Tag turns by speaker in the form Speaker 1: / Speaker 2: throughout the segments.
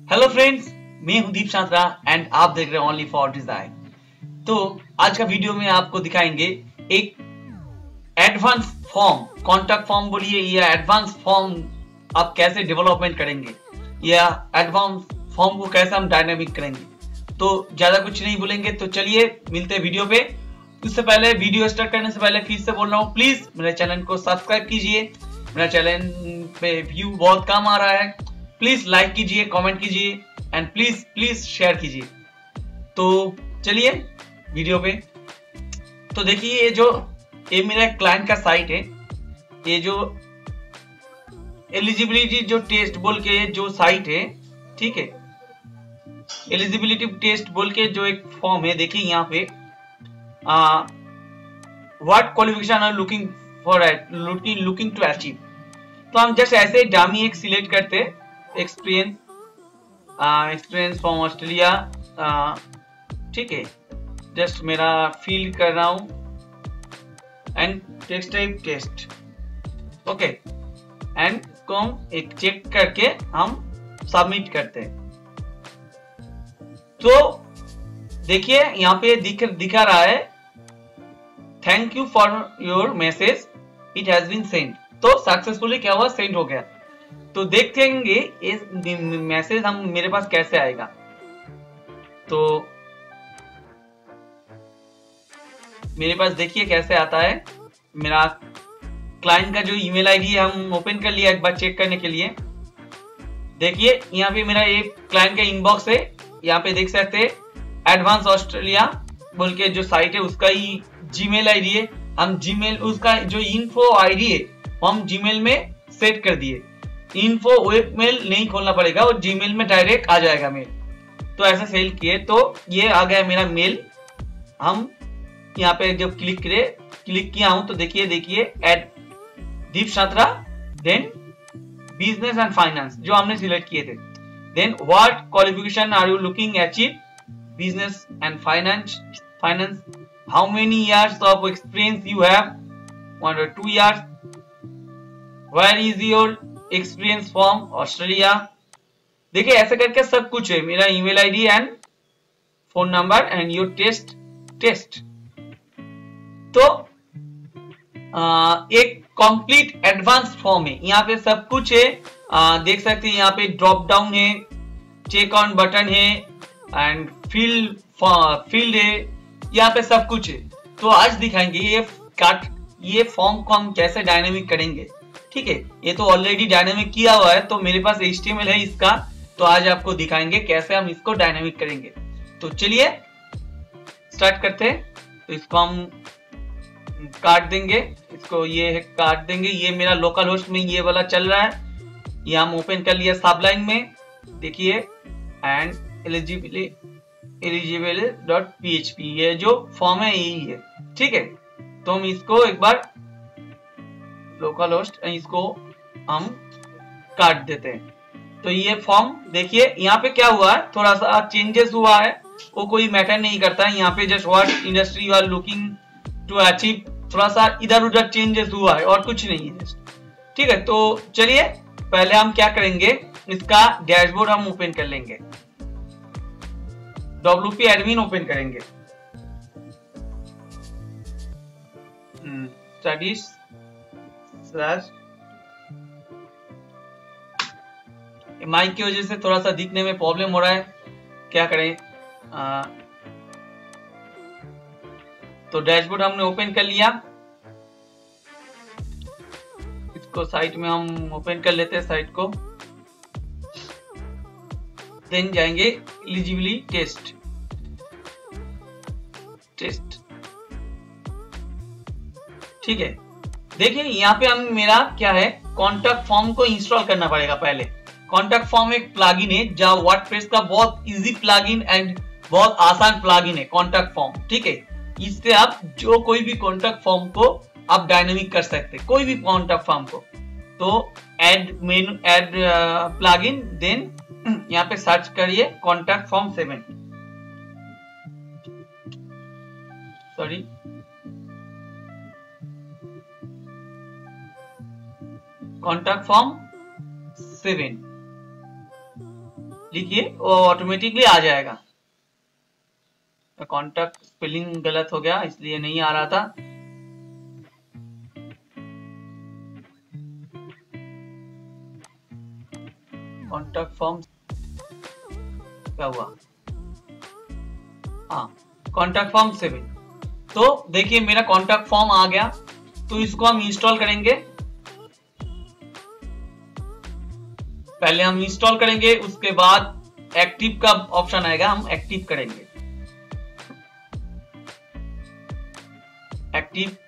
Speaker 1: Hello friends, मैं हूं दीप शांतरा and आप देख रहे हैं ओनली फॉर डिजाइन। तो आज का वीडियो में आपको दिखाएंगे एक एडवांस फॉर्म, कॉन्टैक्ट फॉर्म बोलिए या एडवांस फॉर्म आप कैसे डेवलपमेंट करेंगे या एडवांस फॉर्म को कैसे हम डायनामिक करेंगे। तो ज्यादा कुछ नहीं बोलेंगे, तो चलिए मिलते हैं वीडियो पे। उससे पहले, वीडियो स्टार्ट करने से पहले फिर से बोल रहा हूँ, प्लीज मेरे चैनल को सब्सक्राइब कीजिए। मेरा चैनल पे व्यू बहुत कम आ रहा है, प्लीज लाइक कीजिए, कमेंट कीजिए एंड प्लीज शेयर कीजिए। तो चलिए वीडियो पे। तो देखिए ये मेरा क्लाइंट का साइट है। ये जो एलिजिबिलिटी जो टेस्ट बोल के जो साइट है, ठीक है, एलिजिबिलिटी टेस्ट बोल के जो एक फॉर्म है, देखिए यहाँ पे what qualification are looking for looking to achieve. तो हम जस्ट ऐसे डामी एक सिलेक्ट करते, एक्सपीरियंस फ्रॉम ऑस्ट्रेलिया, ठीक है, जस्ट मेरा फील कर रहा हूं and text type test, okay, and इसको हम एक चेक करके हम सबमिट करते हैं। तो देखिए यहाँ पे दिखा रहा है, thank you for your message, it has been send. तो सक्सेसफुली क्या हुआ, सेंड हो गया। तो देखेंगे ये मैसेज हम मेरे पास कैसे आएगा। तो मेरे पास देखिए कैसे आता है। मेरा क्लाइंट का जो ईमेल आईडी है हम ओपन कर लिया एक बार चेक करने के लिए। देखिए यहाँ पे मेरा ये क्लाइंट का इनबॉक्स है, यहाँ पे देख सकते हैं एडवांस ऑस्ट्रेलिया बोल के जो साइट है उसका ही जीमेल आईडी है। हम जीमेल उसका जो इन्फो आईडी है वो हम जीमेल में सेट कर दिए। इन्फो वेब मेल नहीं खोलना पड़ेगा और जीमेल में डायरेक्ट आ जाएगा मेल। तो ऐसा सेल किए तो ये आ गया मेरा मेल। हम यहाँ पे जब क्लिक किया हूं तो देखिए एड दीप शांतरा, देन बिजनेस एंड फाइनेंस जो हमने सिलेक्ट किए थे, then what qualification are you looking achieve, business and finance, how many years of experience you have, 1 or 2 years, where is your experience from Australia. देखिए ऐसे करके सब कुछ है, मेरा email ID and phone number and your test. तो एक complete advance form है, यहाँ पे सब कुछ है। देख सकते हैं यहाँ पे ड्रॉप डाउन है, चेक ऑन बटन है एंड फील्ड है, यहाँ पे सब कुछ है। तो आज दिखाएंगे ये फॉर्म को हम कैसे डायनेमिक करेंगे, ठीक है। ये तो ऑलरेडी डायनेमिक किया हुआ है, तो मेरे पास HTML है इसका। तो आज आपको दिखाएंगे कैसे हम इसको डायनेमिक करेंगे। तो चलिए स्टार्ट करते हैं। तो इसको हम काट देंगे, इसको ये काट देंगे। ये मेरा लोकल होस्ट में ये वाला चल रहा है, ये हम ओपन कर लिया सबलाइन में, देखिए, एंड eligible.php, ये जो फॉर्म है यही है, ठीक है। तो हम इसको एक बार लोकल होस्ट, इसको हम काट देते हैं। तो ये फॉर्म देखिए यहाँ पे क्या हुआ है, थोड़ा सा चेंजेस हुआ है, वो कोई मैटर नहीं करता है। यहाँ पे just what industry you are looking to achieve, थोड़ा सा इधर उधर चेंजेस हुआ है और कुछ नहीं है, ठीक है। तो चलिए पहले हम क्या करेंगे, इसका डैशबोर्ड हम ओपन कर लेंगे, WP एडमिन ओपन करेंगे, स्टडीज माइक की वजह से थोड़ा सा दिखने में प्रॉब्लम हो रहा है, क्या करें। तो डैशबोर्ड हमने ओपन कर लिया, इसको साइट में हम ओपन कर लेते हैं साइट को। देन जाएंगे एलिजिबिलिटी टेस्ट, ठीक है। देखिए यहाँ पे हम मेरा क्या है, कॉन्टैक्ट फॉर्म को इंस्टॉल करना पड़ेगा पहले। कॉन्टैक्ट फॉर्म एक प्लगइन है जो वर्डप्रेस का बहुत इजी प्लगइन एंड बहुत आसान प्लगइन है कॉन्टैक्ट फॉर्म, ठीक है। इससे आप जो कोई भी कॉन्टैक्ट फॉर्म को आप डायनेमिक कर सकते हैं, कोई भी कॉन्टैक्ट फॉर्म को। तो एड प्लगइन, देन यहाँ पे सर्च करिए contact form 7, sorry, contact form 7 देखिए वो ऑटोमेटिकली आ जाएगा। कॉन्टैक्ट स्पेलिंग गलत हो गया इसलिए नहीं आ रहा था। कॉन्टैक्ट फॉर्म क्या हुआ? हाँ, कॉन्टैक्ट फॉर्म 7। तो देखिए मेरा कॉन्टैक्ट फॉर्म आ गया, तो इसको हम इंस्टॉल करेंगे। पहले हम इंस्टॉल करेंगे, उसके बाद एक्टिव का ऑप्शन आएगा, हम एक्टिव करेंगे। एक्टिव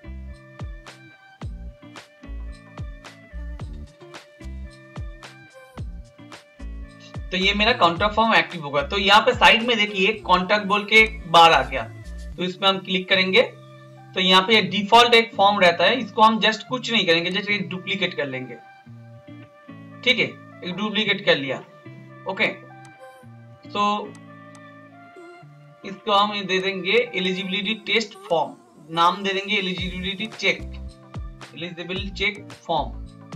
Speaker 1: तो ये मेरा कॉन्टैक्ट फॉर्म एक्टिव होगा। तो यहाँ पे साइड में देखिए कॉन्टैक्ट बोल के एक बार आ गया, तो इसमें हम क्लिक करेंगे। तो यहाँ पे डिफॉल्ट एक फॉर्म रहता है, इसको हम जस्ट कुछ नहीं करेंगे, जस्ट एक डुप्लीकेट कर लेंगे। ठीक है, एक डुप्लीकेट कर लिया। ओके, तो इसको हम दे देंगे एलिजिबिलिटी टेस्ट फॉर्म, नाम दे देंगे eligibility check, eligibility check form,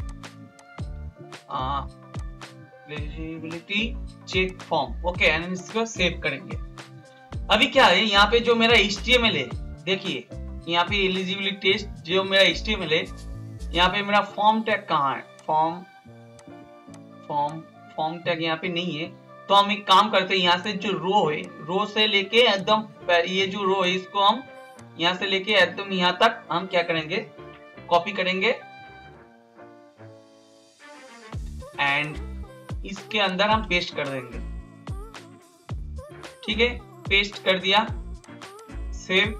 Speaker 1: eligibility check form. Okay, and इसको सेव करेंगे। अभी क्या है, यहाँ पे जो मेरा HTML है, देखिए यहाँ पे एलिजिबिलिटी टेस्ट जो मेरा HTML है, यहाँ पे मेरा फॉर्म टैग कहाँ है? फॉर्म टैग यहाँ पे नहीं है। तो हम एक काम करते हैं, यहाँ से जो रो है, रो से लेके एकदम ये जो रो है, इसको हम यहाँ से लेके एकदम यहाँ तक हम क्या करेंगे, कॉपी करेंगे एंड इसके अंदर हम पेस्ट कर देंगे। ठीक है, पेस्ट कर दिया, सेव।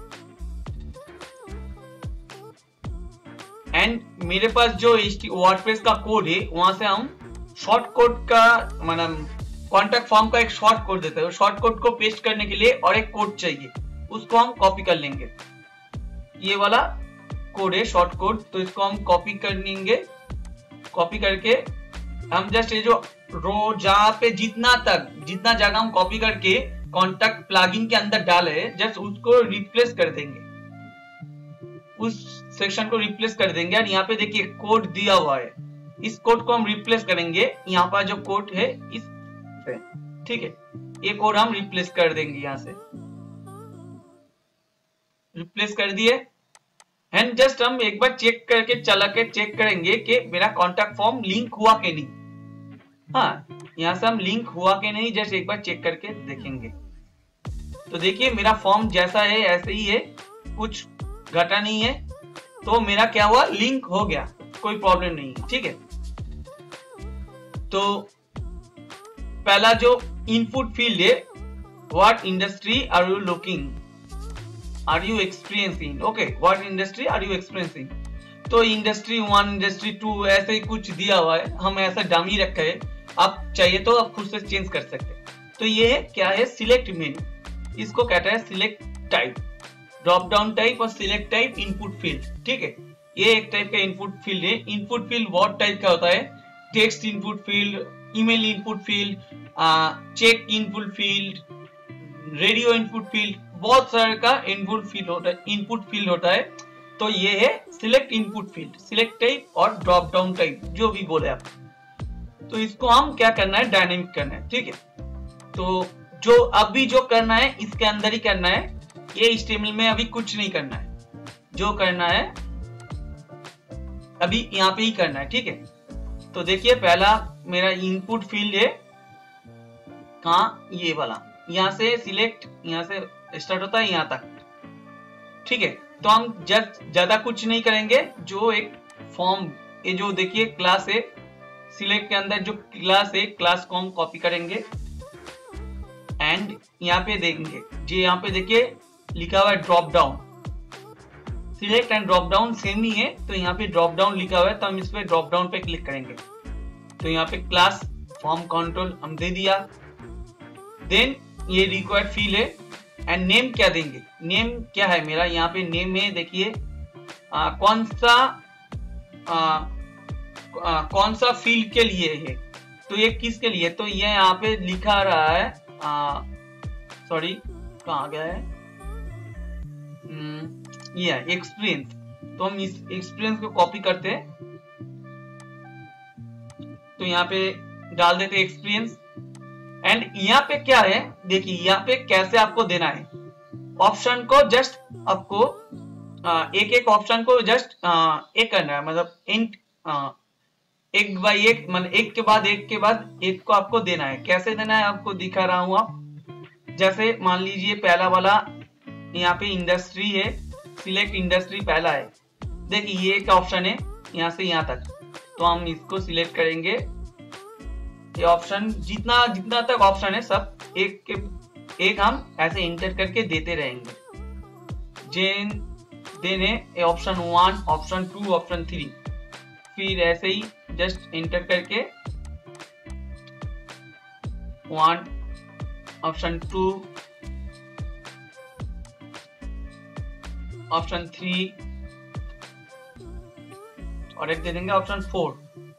Speaker 1: एंड मेरे पास जो वर्डप्रेस का कोड है, वहां से हम शॉर्ट कोड का मतलब कॉन्टैक्ट फॉर्म का एक शॉर्ट कोड देता है। शॉर्ट कोड को पेस्ट करने के लिए और एक कोड चाहिए, उसको हम कॉपी कर लेंगे। ये वाला कोड है शॉर्ट कोड, तो इसको हम कॉपी कर लेंगे। कॉपी करके हम जस्ट ये जो रो जहां पे जितना जगह हम कॉपी करके कॉन्टैक्ट प्लगइन के अंदर डाले, जस्ट उसको रिप्लेस कर देंगे, उस सेक्शन को रिप्लेस कर देंगे। और यहाँ पे देखिए कोड दिया हुआ है, इस कोड को हम रिप्लेस करेंगे। यहाँ पर जो कोड है इस पे, ठीक है, ये कोड हम रिप्लेस कर देंगे, यहाँ से रिप्लेस कर दिए। एंड जस्ट हम एक बार चेक करके चला के चेक करेंगे कि मेरा कॉन्टैक्ट फॉर्म लिंक हुआ कि नहीं। हाँ, यहाँ से हम लिंक हुआ कि नहीं जस्ट एक बार चेक करके देखेंगे। तो देखिए मेरा फॉर्म जैसा है ऐसे ही है, कुछ घटा नहीं है। तो मेरा क्या हुआ, लिंक हो गया, कोई प्रॉब्लम नहीं है। ठीक है, तो पहला जो इनपुट फील्ड है, what industry are you looking, are you experiencing. Okay, what industry are you experiencing. तो इंडस्ट्री 1, इंडस्ट्री 2 ऐसे ही कुछ दिया हुआ है, हम ऐसा डमी रखा है। आप चाहिए तो आप खुद से चेंज कर सकते हैं। तो ये है क्या है, सिलेक्ट मेनू, इसको कहता है select type, drop down type और सिलेक्ट टाइप इनपुट फील्ड। ठीक है, ये एक टाइप का इनपुट फील्ड है। इनपुट फील्ड बहुत टाइप का होता है, text input field, email input field, check input field, radio input field, बहुत सारे का इनपुट फील्ड होता है। तो ये है select input field, select type और ड्रॉप डाउन टाइप, जो भी बोले आप। तो इसको हम क्या करना है, डायनेमिक करना है। ठीक है, तो जो अभी जो करना है इसके अंदर ही करना है, ये HTML में अभी कुछ नहीं करना है, जो करना है अभी यहाँ पे ही करना है। ठीक है, तो देखिए पहला मेरा इनपुट फील्ड है कहाँ, ये वाला, यहाँ से सिलेक्ट, यहाँ से स्टार्ट होता है यहाँ तक। ठीक है, तो हम जस्ट ज्यादा कुछ नहीं करेंगे, जो एक फॉर्म, ये जो देखिए क्लास है, सिलेक्ट के अंदर जो क्लास है, क्लास को हम कॉपी करेंगे एंड यहाँ पे देखेंगे, जो यहाँ पे देखिए लिखा हुआ है drop down, select and drop down same ही है। तो यहाँ पे ड्रॉप डाउन लिखा हुआ है, तो हम इस पे ड्रॉप डाउन पे क्लिक करेंगे। तो यहाँ पे क्लास फॉर्म कंट्रोल हम दे दिया। देन ये रिक्वायर्ड फील्ड है एंड नेम क्या देंगे, नेम क्या है मेरा, यहाँ पे नेम है देखिए कौन सा फील्ड के लिए है, तो ये किसके लिए, तो ये यहाँ पे लिखा रहा है, सॉरी कहाँ गया है, ये है एक्सपीरियंस। तो हम इस एक्सपीरियंस को कॉपी करते हैं, तो यहाँ पे डाल देते एक्सपीरियंस एंड यहाँ पे क्या है, देखिए यहाँ पे कैसे आपको देना है ऑप्शन को, जस्ट आपको एक एक ऑप्शन को जस्ट एक करना है, मतलब इंट एक बाय एक, मतलब एक के बाद एक को आपको देना है। कैसे देना है आपको दिखा रहा हूं। आप जैसे मान लीजिए पहला वाला यहाँ पे इंडस्ट्री है, सिलेक्ट इंडस्ट्री पहला है, देखिए ये एक ऑप्शन है यहाँ से यहाँ तक, तो हम इसको सिलेक्ट करेंगे। ये ऑप्शन जितना जितना तक ऑप्शन है सब एक के एक हम ऐसे इंटर करके देते रहेंगे। देने ऑप्शन 1, ऑप्शन 2, ऑप्शन 3, फिर ऐसे ही जस्ट इंटर करके 1, ऑप्शन 2, ऑप्शन 3 और एक दे देंगे ऑप्शन 4।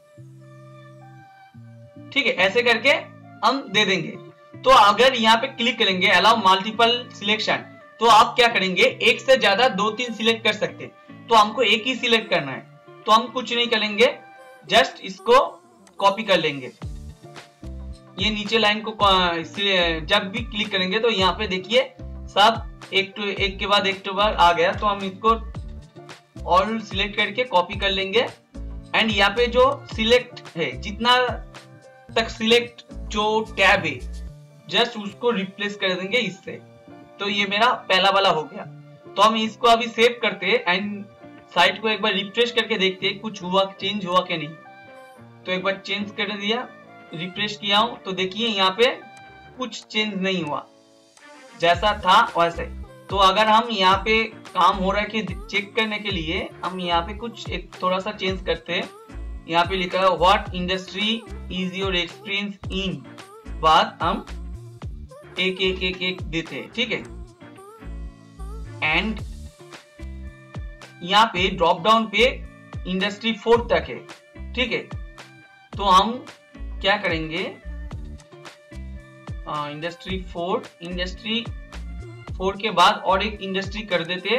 Speaker 1: ठीक है, ऐसे करके हम दे देंगे। तो अगर यहाँ पे क्लिक करेंगे अलाउ मल्टीपल सिलेक्शन, तो आप क्या करेंगे, एक से ज्यादा 2-3 सिलेक्ट कर सकते, तो हमको एक ही सिलेक्ट करना है। तो हम कुछ नहीं करेंगे, जस्ट इसको कॉपी कर लेंगे। ये नीचे लाइन को जब भी क्लिक करेंगे तो यहाँ पे देखिए सब एक के बाद एक आ गया, तो हम इसको ऑल सिलेक्ट करके कॉपी कर लेंगे। एंड यहाँ पे जो सिलेक्ट है, जितना तक सिलेक्ट जो टैब है, जस्ट उसको रिप्लेस कर देंगे इससे। तो ये मेरा पहला वाला हो गया। तो हम इसको अभी सेव करते हैं एंड साइट को एक बार रिफ्रेश करके देखते हैं कुछ हुआ, चेंज हुआ कि नहीं। तो एक बार चेंज कर दिया, रिफ्रेश किया हूं, तो देखिए यहाँ पे कुछ चेंज नहीं हुआ, जैसा था वैसे। तो अगर हम यहाँ पे काम हो रहा है कि चेक करने के लिए हम यहाँ पे कुछ एक थोड़ा सा चेंज करते हैं। यहाँ पे लिखा है what industry is your experience in, बाद हम एक देते हैं। ठीक है, एंड यहाँ पे ड्रॉप डाउन पे इंडस्ट्री 4 तक है। ठीक है, तो हम क्या करेंगे, इंडस्ट्री 4 के बाद और एक इंडस्ट्री कर देते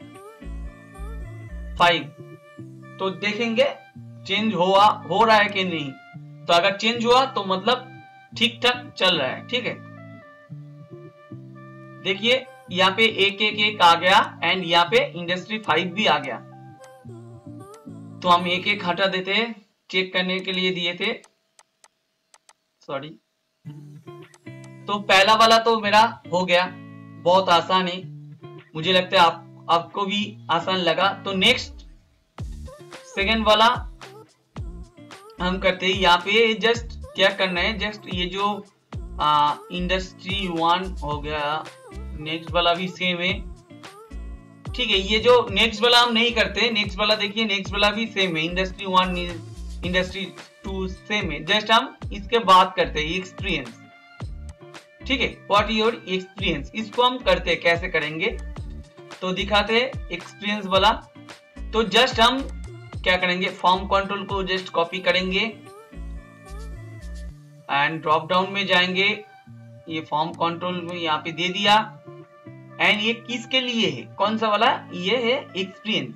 Speaker 1: 5। तो देखेंगे चेंज हो रहा है कि नहीं। तो अगर चेंज हुआ तो मतलब ठीक ठाक चल रहा है। ठीक है, देखिए यहाँ पे एक आ गया एंड यहाँ पे इंडस्ट्री 5 भी आ गया। तो हम एक हटा देते हैं, चेक करने के लिए दिए थे, सॉरी। तो पहला वाला तो मेरा हो गया, बहुत आसान है, मुझे लगता है आपको भी आसान लगा। तो नेक्स्ट सेकंड वाला हम करते हैं। यहाँ पे जस्ट क्या करना है, जस्ट ये जो इंडस्ट्री 1 हो गया, नेक्स्ट वाला भी सेम है। ठीक है, ये जो नेक्स्ट वाला हम नहीं करते, नेक्स्ट वाला देखिए, नेक्स्ट वाला भी सेम है, इंडस्ट्री 1 इंडस्ट्री 2 सेम है, जस्ट हम इसके बाद करते हैं एक्सपीरियंस। ठीक है, व्हाट योर एक्सपीरियंस, इसको हम करते हैं, कैसे करेंगे तो दिखाते हैं एक्सपीरियंस वाला। तो जस्ट हम क्या करेंगे, फॉर्म कंट्रोल को जस्ट कॉपी करेंगे एंड ड्रॉप डाउन में जाएंगे, ये फॉर्म कंट्रोल में यहाँ पे दे दिया। एंड ये किसके लिए है, कौन सा वाला, ये है एक्सपीरियंस।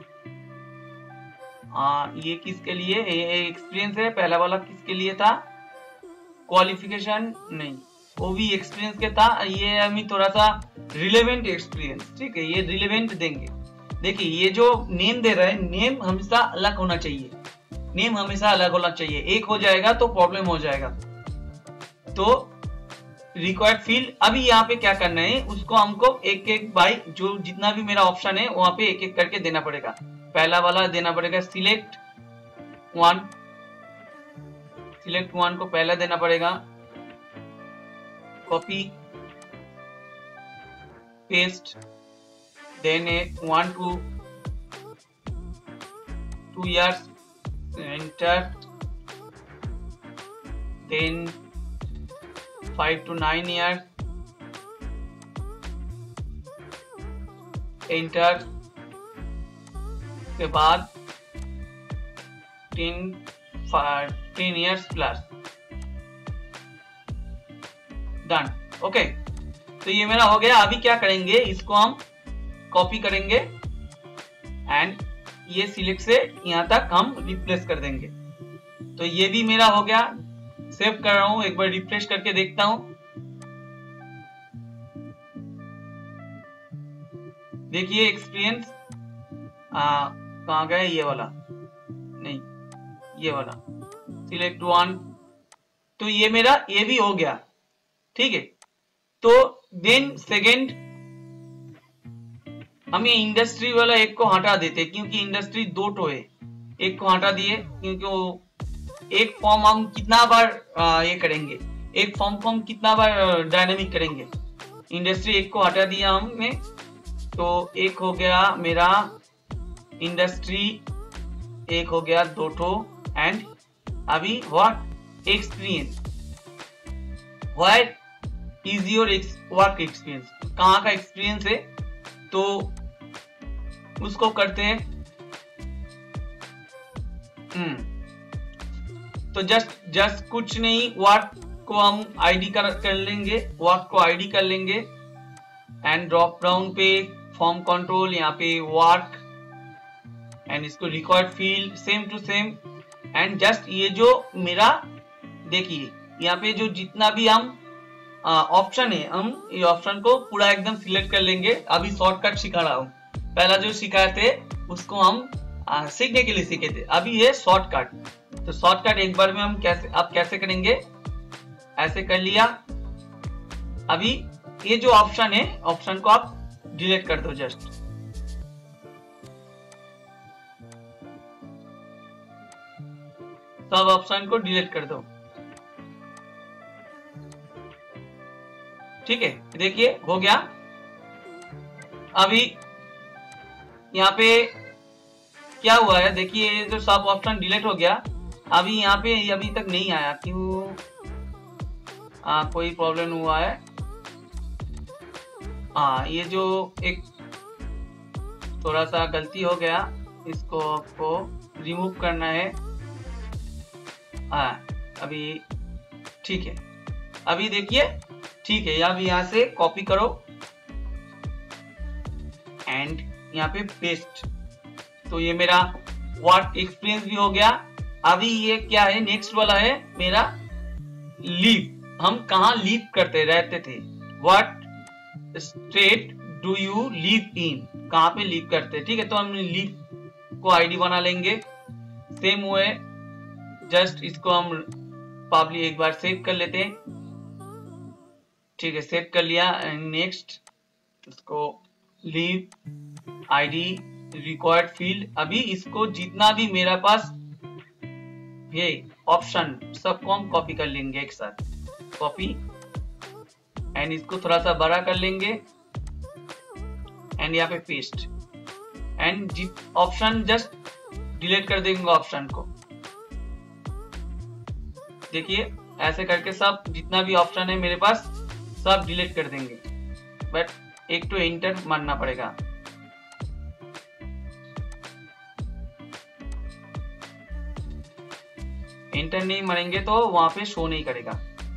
Speaker 1: ये किसके लिए एक्सपीरियंस है, पहला वाला किसके लिए था, क्वालिफिकेशन नहीं, वो भी एक्सपीरियंस के था। ये हमें थोड़ा सा रिलेवेंट एक्सपीरियंस। ठीक है, ये रिलेवेंट देंगे। देखिए ये जो नेम दे रहा है, नेम हमेशा अलग होना चाहिए, नेम हमेशा अलग होना चाहिए, एक हो जाएगा तो प्रॉब्लम हो जाएगा। तो रिक्वायर्ड फील्ड, अभी यहाँ पे क्या करना है, उसको हमको एक बाई जो जितना भी मेरा ऑप्शन है वहां पे एक करके देना पड़ेगा। पहला वाला देना पड़ेगा सिलेक्ट 1, सिलेक्ट 1 को पहला देना पड़ेगा, copy paste, then 1 to 2 years, enter, then 5 to 9 years, enter, के बाद 10 years प्लस, डन। ओके, तो ये मेरा हो गया। अभी क्या करेंगे, इसको हम कॉपी करेंगे एंड ये सिलेक्ट से यहां तक हम रिप्लेस कर देंगे। तो ये भी मेरा हो गया सेव कर रहा हूं, एक बार रिफ्रेश करके देखता हूं। देखिए एक्सपीरियंस कहाँ गया, ये वाला नहीं, ये वाला सिलेक्ट वन, तो ये मेरा ये भी हो गया, ठीक है। तो देन सेकेंड हम ये इंडस्ट्री वाला एक को हटा देते, क्योंकि इंडस्ट्री दो टो है, एक को हटा दिए, क्योंकि वो एक फॉर्म हम कितना बार ये करेंगे, एक फॉर्म को हम कितना बार डायनेमिक करेंगे। इंडस्ट्री एक को हटा दिया हमने, तो एक हो गया मेरा इंडस्ट्री, एक हो गया दो ठो, एंड अभी what experience, what is your work experience, कहाँ का एक्सपीरियंस है, तो उसको करते हैं। तो जस्ट कुछ नहीं, वर्क को हम आईडी कर लेंगे, वर्क को आईडी कर लेंगे, एंड ड्रॉप डाउन पे फॉर्म कंट्रोल, यहाँ पे वर्क, एंड इसको record field same to same, and just ये जो मेरा देखिए यहाँ पे जो जितना भी हम ऑप्शन है, हम ये ऑप्शन को पूरा एकदम सिलेक्ट कर लेंगे। अभी शॉर्टकट सिखा रहा हूँ, पहला जो सिखाए थे उसको हम सीखने के लिए सीखे थे, अभी ये शॉर्टकट। तो शॉर्टकट एक बार में हम कैसे करेंगे, ऐसे कर लिया। अभी ये जो ऑप्शन है, ऑप्शन को आप डिलीट कर दो, जस्ट सब ऑप्शन को डिलीट कर दो, ठीक है। देखिए हो गया। अभी यहाँ पे क्या हुआ है, देखिए ये जो सब ऑप्शन डिलीट हो गया। अभी यहाँ पे अभी तक नहीं आया, क्यों? कोई प्रॉब्लम हुआ है। ये जो एक थोड़ा सा गलती हो गया, इसको आपको रिमूव करना है। अभी ठीक है, अभी देखिए ठीक है। अभी यहाँ से कॉपी करो एंड यहाँ पे पेस्ट, तो ये मेरा वर्क एक्सपीरियंस भी हो गया। अभी ये क्या है, नेक्स्ट वाला है मेरा लीव। हम कहाँ लीव करते रहते थे, what state do you live in, कहाँ पे लीव करते, ठीक है। तो हम लीव को आईडी बना लेंगे, सेम हुए। जस्ट इसको हम पब्लिक एक बार सेव कर लेते हैं, ठीक है, सेव कर लिया। एंड नेक्स्ट इसको लीव आईडी रिक्वायर्ड फील्ड। अभी इसको जितना भी मेरे पास ये ऑप्शन सबको हम कॉपी कर लेंगे एक साथ, कॉपी, एंड इसको थोड़ा सा बड़ा कर लेंगे, एंड यहाँ पे paste, and option just delete कर देंगे ऑप्शन को। देखिए ऐसे करके सब जितना भी ऑप्शन है मेरे पास सब डिलीट कर देंगे, बट एक तो एंटर मारना पड़ेगा। एंटर नहीं मारेंगे तो वहां पे शो नहीं करेगा।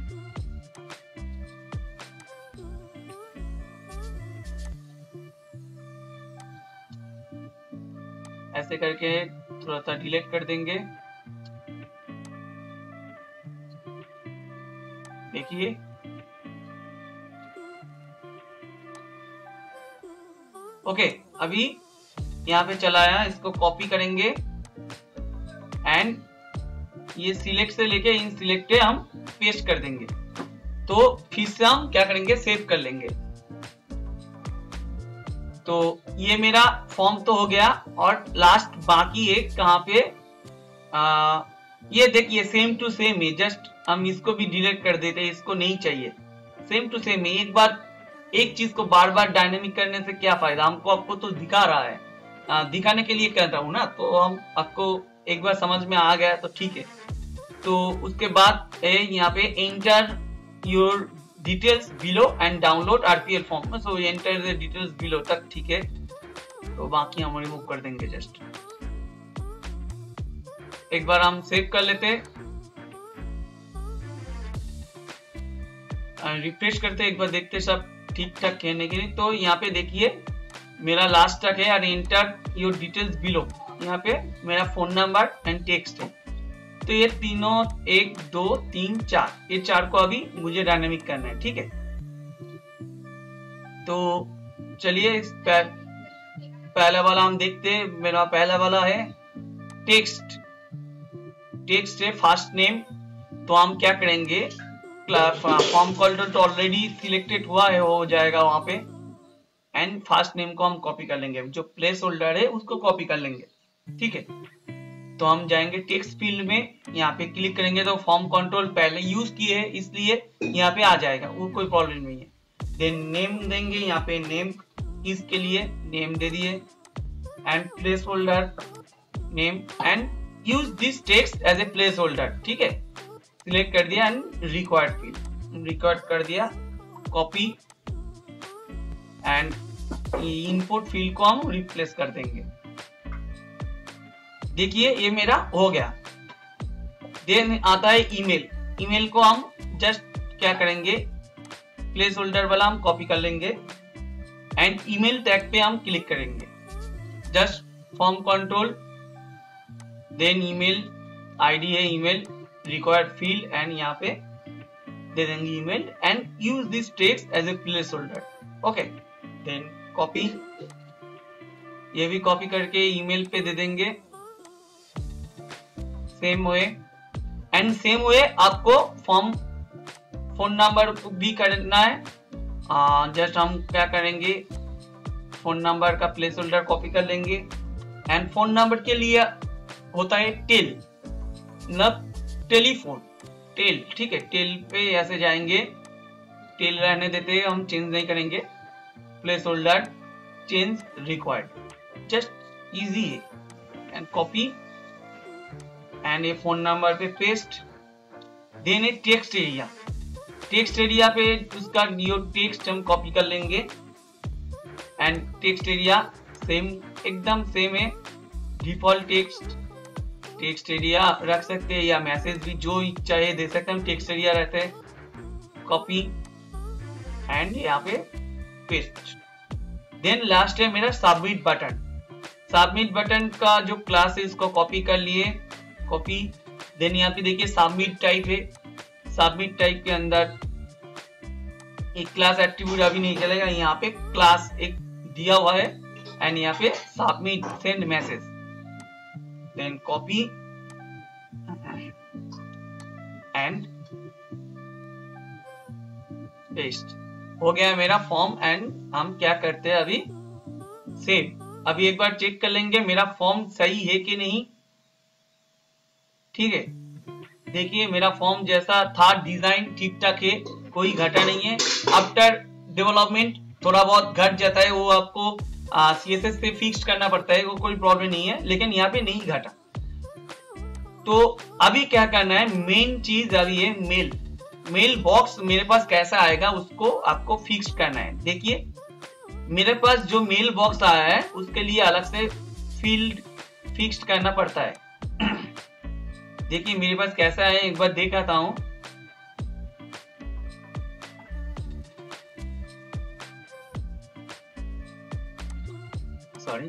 Speaker 1: ऐसे करके थोड़ा सा डिलीट कर देंगे। देखिए ओके, अभी यहाँ पे चला आया, इसको कॉपी करेंगे एंड ये सिलेक्ट से लेके इन सिलेक्ट हम पेस्ट कर देंगे। तो फिर से हम क्या करेंगे, सेव कर लेंगे। तो ये मेरा फॉर्म तो हो गया, और लास्ट बाकी एक कहाँ पे ये देखिए सेम टू सेम है, जस्ट हम इसको भी डिलीट कर देते हैं, इसको नहीं चाहिए। सेम टू सेम है, एक बार एक चीज को बार बार डायनेमिक करने से क्या फायदा, हमको आपको तो दिखा रहा है, दिखाने के लिए कर रहा हूं ना, तो हम आपको एक बार समझ में आ गया तो ठीक है। तो उसके बाद यहाँ पे enter your details below and download RPL form, so enter the details below तक ठीक है। तो बाकी हम रिमूव कर देंगे, जस्ट एक बार हम सेव कर लेते, रिफ्रेश करते, एक बार देखते सब ठीक ठाक कहने के लिए। तो यहाँ पे देखिए मेरा लास्ट तक है, और एंटर योर डिटेल्स बिलो, यहाँ पे मेरा फोन नंबर एंड टेक्स्ट है। तो ये तीनों 1 2 3 4 ये 4 को अभी मुझे डायनेमिक करना है, ठीक है। तो चलिए पहला वाला हम देखते हैं। मेरा पहला वाला है टेक्स्ट। टेक्स्ट है फर्स्ट नेम। तो हम क्या करेंगे, फॉर्म कॉल्डर तो ऑलरेडी सिलेक्टेड हुआ है, हो जाएगा वहां पे, एंड फर्स्ट नेम को हम कॉपी कर लेंगे, जो प्लेस होल्डर है उसको कॉपी कर लेंगे, ठीक है। तो हम जाएंगे टेक्स्ट फील्ड में, यहाँ पे क्लिक करेंगे तो फॉर्म कंट्रोल पहले यूज किए है इसलिए यहाँ पे आ जाएगा, वो कोई प्रॉब्लम नहीं है। देन नेम देंगे, यहाँ पे नेम इसके लिए नेम दे दिए, and placeholder name, and use this text as a placeholder, ठीक है। सिलेक्ट कर दिया एंड रिक्वायर्ड फील्ड रिक्वायर्ड कर दिया, कॉपी, एंड इनपुट फील्ड को हम रिप्लेस कर देंगे। देखिए ये मेरा हो गया। देन आता है ईमेल। ईमेल को हम जस्ट क्या करेंगे, प्लेस होल्डर वाला हम कॉपी कर लेंगे एंड ईमेल टैग पे हम क्लिक करेंगे, just form control, then email ID है ईमेल, रिक्वायर्ड फील्ड, एंड यहाँ पे दे देंगे email, and use this text as a placeholder, okay. Then copy, ये भी कॉपी करके ईमेल पे दे देंगे, same way, and same way आपको फोन नंबर भी करना है। जस्ट हम क्या करेंगे, फोन नंबर का प्लेस होल्डर कॉपी कर लेंगे, एंड फोन नंबर के लिए होता है टेल, मतलब टेलीफोन, टेल, ठीक है। टेल पे ऐसे जाएंगे, टेल रहने देते हैं, हम चेंज नहीं करेंगे, placeholder change required, just easy है, एंड कॉपी, एंड ये फोन नंबर पे पेस्ट। देन ये टेक्स्ट एरिया, टेक्स्ट एरिया पे उसका यो टेक्स्ट हम कॉपी कर लेंगे, एंड टेक्स्ट एरिया सेम, एकदम सेम है, डिफॉल्ट टेक्स्ट एरिया रख सकते हैं, या मैसेज भी जो चाहिए दे सकते हैं, हम टेक्स्ट एरिया रहते हैं, कॉपी, एंड यहाँ पे पेस्ट। देन लास्ट है मेरा सबमिट बटन। सबमिट बटन का जो क्लास है इसको कॉपी कर लिए, कॉपी। देन यहाँ पे देखिए सबमिट टाइप है, सबमिट टाइप के अंदर एक क्लास एट्रीब्यूट अभी नहीं चलेगा, यहाँ पे क्लास एक दिया हुआ है, एंड यहाँ पे submit send message, then copy and paste. हो गया मेरा फॉर्म, एंड हम क्या करते हैं अभी, सेव। अभी एक बार चेक कर लेंगे मेरा फॉर्म सही है कि नहीं, ठीक है। देखिए मेरा फॉर्म जैसा था, डिजाइन ठीक ठाक है, कोई घटा नहीं है। आफ्टर डेवलपमेंट थोड़ा बहुत घट जाता है, वो आपको CSS पे फिक्स करना पड़ता है, वो कोई प्रॉब्लम नहीं है, लेकिन यहाँ पे नहीं घटा। तो अभी क्या करना है, मेन चीज अभी है मेल बॉक्स मेरे पास कैसा आएगा उसको आपको फिक्स करना है। देखिए मेरे पास जो मेल बॉक्स आया है उसके लिए अलग से फील्ड फिक्स करना पड़ता है। देखिए मेरे पास कैसा है, एक बार देखाता हूं। सॉरी,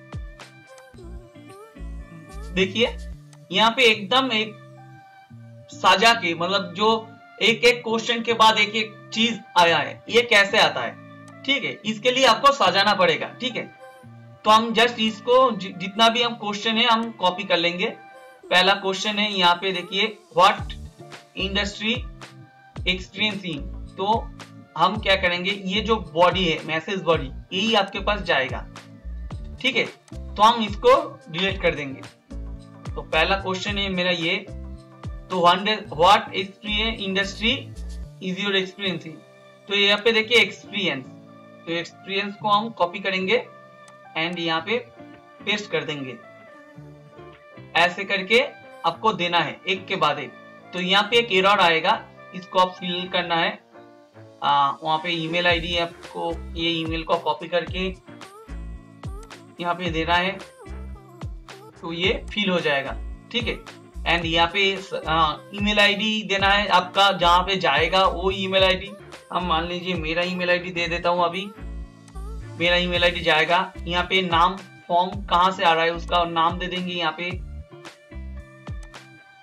Speaker 1: देखिए यहाँ पे एकदम एक साझा के, मतलब जो एक एक क्वेश्चन के बाद एक एक चीज आया है, ये कैसे आता है, ठीक है। इसके लिए आपको सजाना पड़ेगा, ठीक है। तो हम जस्ट इसको जितना भी हम क्वेश्चन है हम कॉपी कर लेंगे। पहला क्वेश्चन है, यहाँ पे देखिए व्हाट इंडस्ट्री एक्सपीरियंस इन। तो हम क्या करेंगे, ये जो बॉडी है मैसेज बॉडी, यही आपके पास जाएगा, ठीक है। तो हम इसको डिलीट कर देंगे। तो पहला क्वेश्चन है मेरा ये, तो what industry is your experience in. तो यहाँ पे देखिए एक्सपीरियंस, तो एक्सपीरियंस को हम कॉपी करेंगे एंड यहाँ पे पेस्ट कर देंगे। ऐसे करके आपको देना है एक के बाद एक। तो यहाँ पे एक एरर आएगा, इसको आप फिल करना है। वहां पे ईमेल आईडी आपको, ये ईमेल को कॉपी करके यहाँ पे देना है, तो ये फिल हो जाएगा, ठीक है। एंड यहाँ पे ईमेल आईडी देना है आपका, जहाँ पे जाएगा वो ईमेल आईडी। हम मान लीजिए मेरा ईमेल आईडी दे देता हूँ, अभी मेरा ईमेल आईडी जाएगा। यहाँ पे नाम, फॉर्म कहाँ से आ रहा है उसका नाम दे देंगे यहाँ पे,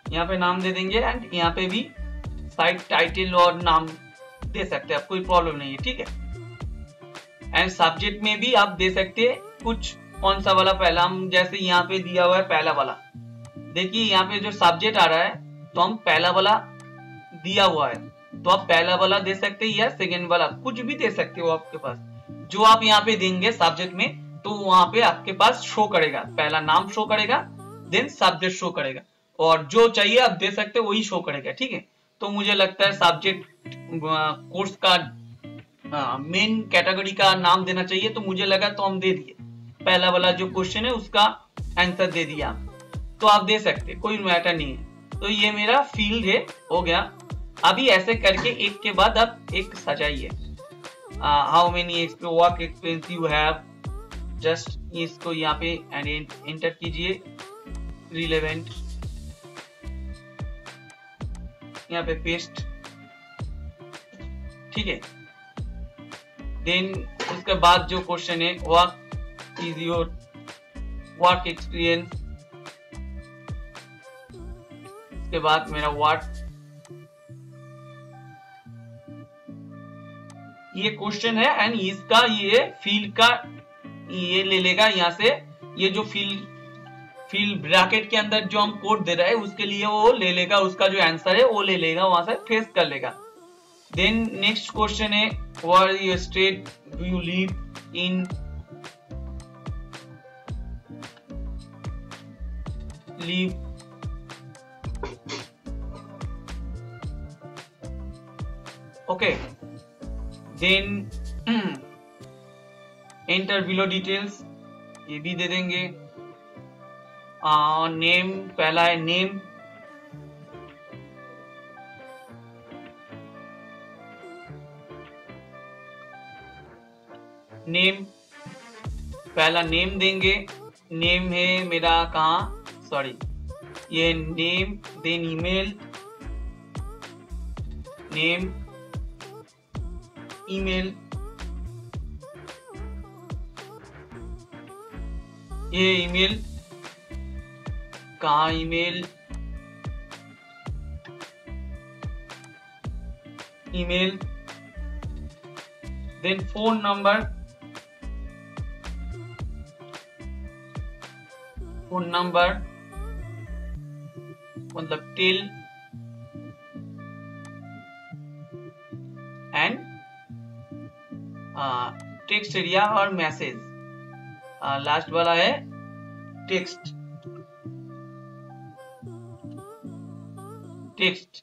Speaker 1: यहाँ पे नाम दे देंगे एंड यहाँ पे भी साइट टाइटल और नाम दे सकते हैं, आप कोई प्रॉब्लम नहीं है, ठीक है। एंड सब्जेक्ट में भी आप दे सकते हैं कुछ, कौन सा वाला पहला, हम जैसे यहाँ पे दिया हुआ है पहला वाला, देखिए यहाँ पे जो सब्जेक्ट आ रहा है तो हम पहला वाला दिया हुआ है, तो आप पहला वाला दे सकते हैं या सेकेंड वाला, कुछ भी दे सकते हो आपके पास। जो आप यहाँ पे देंगे सब्जेक्ट में तो वहां पे आपके पास शो करेगा, पहला नाम शो करेगा, देन सब्जेक्ट शो करेगा, और जो चाहिए आप दे सकते हो वही शो करेगा, ठीक है। तो मुझे लगता है सब्जेक्ट कोर्स का मेन कैटेगरी का नाम देना चाहिए, तो मुझे लगा तो हम दे दिए, पहला वाला जो क्वेश्चन है उसका आंसर दे दिया, तो आप दे सकते, कोई मैटर नहीं है। तो ये मेरा फील्ड है, हो गया। अभी ऐसे करके एक के बाद आप एक सजाइए। How many work experience you have, just इसको यहाँ पे एंटर कीजिए, रिलेवेंट यहाँ पे पेस्ट, ठीक है। देन उसके बाद जो क्वेश्चन है what is your work experience, उसके बाद मेरा व्हाट, ये क्वेश्चन है एंड इसका ये फील्ड का ये ले लेगा यहाँ से, ये जो फील्ड ब्रैकेट के अंदर जो हम कोड दे रहे हैं उसके लिए वो ले लेगा, उसका जो आंसर है वो ले लेगा, वहां से फेस कर लेगा। देन नेक्स्ट क्वेश्चन है what your state do you live in, live okay. Then enter below details, ये भी दे देंगे। नेम पहला है नेम, नेम पहला नेम देंगे, नेम है मेरा कहाँ, सॉरी ये name, then email, name email, ये ईमेल कहाँ, email email, then phone number, phone number मतलब टिल एंड टेक्स्ट एरिया और मैसेज, लास्ट वाला है टेक्स्ट, टेक्स्ट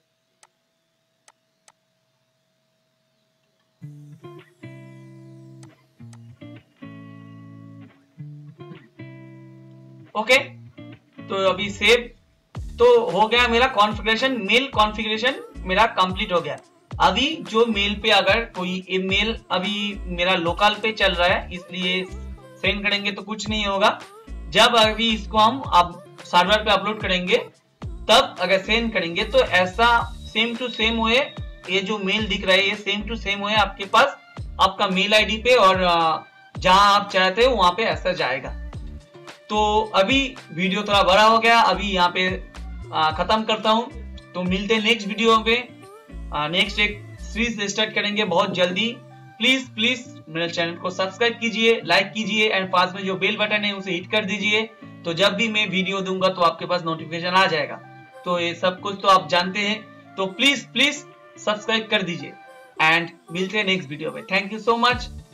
Speaker 1: ओके। तो अभी सेव तो हो गया मेरा कॉन्फ़िगरेशन, मेल कॉन्फ़िगरेशन मेरा कंप्लीट हो गया। अभी जो मेल पे अगर कोई मेल अभी मेरा लोकल पे चल रहा है इसलिए सेंड करेंगे तो कुछ नहीं होगा, जब अभी इसको हम अब सर्वर पे अपलोड करेंगे तब अगर सेंड करेंगे तो ऐसा सेम टू सेम हुए, ये जो मेल दिख रहा है ये सेम टू सेम हुए आपके पास आपका मेल आईडी पे, और जहां आप चाहते हो वहां पे ऐसा जाएगा। तो अभी वीडियो थोड़ा बड़ा हो गया, अभी यहाँ पे खत्म करता हूँ, तो मिलते हैं नेक्स्ट वीडियो पे। नेक्स्ट एक सीरीज स्टार्ट करेंगे बहुत जल्दी। प्लीज प्लीज मेरे चैनल को सब्सक्राइब कीजिए, लाइक कीजिए एंड पास में जो बेल बटन है उसे हिट कर दीजिए, तो जब भी मैं वीडियो दूंगा तो आपके पास नोटिफिकेशन आ जाएगा। तो ये सब कुछ तो आप जानते हैं, तो प्लीज प्लीज सब्सक्राइब कर दीजिए एंड मिलते हैं नेक्स्ट वीडियो पे। Thank you so much.